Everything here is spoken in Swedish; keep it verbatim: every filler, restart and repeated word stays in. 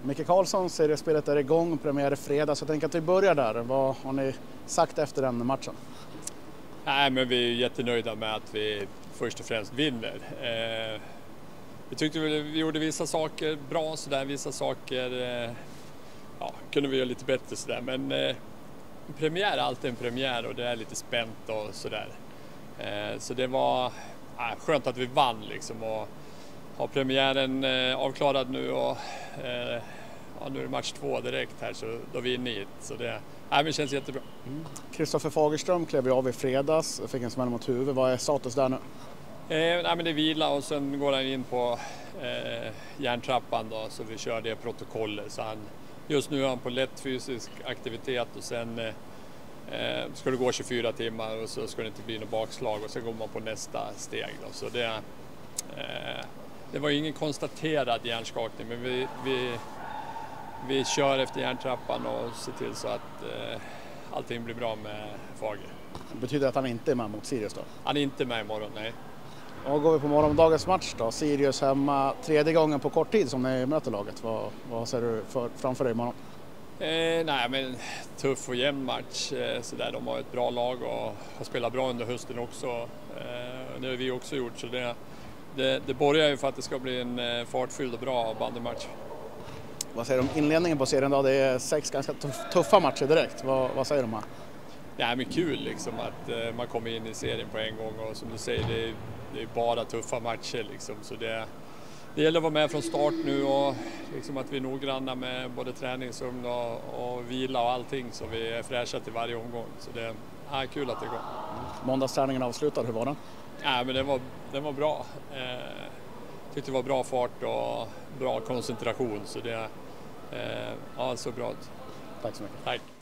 Micke Karlsson, seriespelet är igång, premiär i fredag, så jag tänker att vi börjar där. Vad har ni sagt efter den matchen? Nej, men vi är jättenöjda med att vi först och främst vinner. Eh, vi tyckte vi, vi gjorde vissa saker bra, så där, vissa saker eh, ja, kunde vi göra lite bättre så där. Men eh, en premiär är alltid en premiär och det är lite spänt och sådär. Eh, så det var eh, skönt att vi vann liksom, och har premiären eh, avklarad nu och eh, ja, nu är det match två direkt här, så då vinner vi. Så det, nej, men det känns jättebra. Kristoffer Fagerström klev ju av i fredags, fick en smäll mot huvudet. Vad är status där nu? Eh, nej, men det är vila och sen går han in på eh, järntrappan då, så vi kör det protokollet. Så han, just nu är han på lätt fysisk aktivitet och sen eh, ska det gå tjugofyra timmar och så ska det inte bli något bakslag och så går man på nästa steg då. Så det, eh, det var ingen konstaterad hjärnskakning, men vi, vi, vi kör efter järntrappan och ser till så att eh, allting blir bra med Fager. Det betyder att han inte är med mot Sirius då? Han är inte med imorgon, nej. Och går vi på morgondagens match då. Sirius hemma, tredje gången på kort tid som ni möter laget. Vad, vad ser du för, framför dig imorgon? Eh, nej, men tuff och jämn match. Eh, så där. De har ett bra lag och har spelat bra under hösten också. Eh, det har vi också gjort. Så det, det, det borgar ju för att det ska bli en eh, fartfylld och bra bandymatch. Vad säger du om inledningen på serien då? Det är sex ganska tuffa matcher direkt. Vad, vad säger de här? Ja, men kul liksom att eh, man kommer in i serien på en gång och som du säger, det är, det är bara tuffa matcher liksom. Så det, det gäller att vara med från start nu och liksom att vi är noggranna med både träningsugn och, och vila och allting, så vi är fräscha till varje omgång. Så det är kul att det går. Måndagsträningen avslutad, hur var den? Ja, men den var, den var bra. Eh, tyckte det var bra fart och bra koncentration, så det eh, ja, så bra ut. Tack så mycket. Tack.